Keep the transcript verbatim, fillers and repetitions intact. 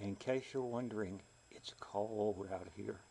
In case you're wondering, it's cold out here.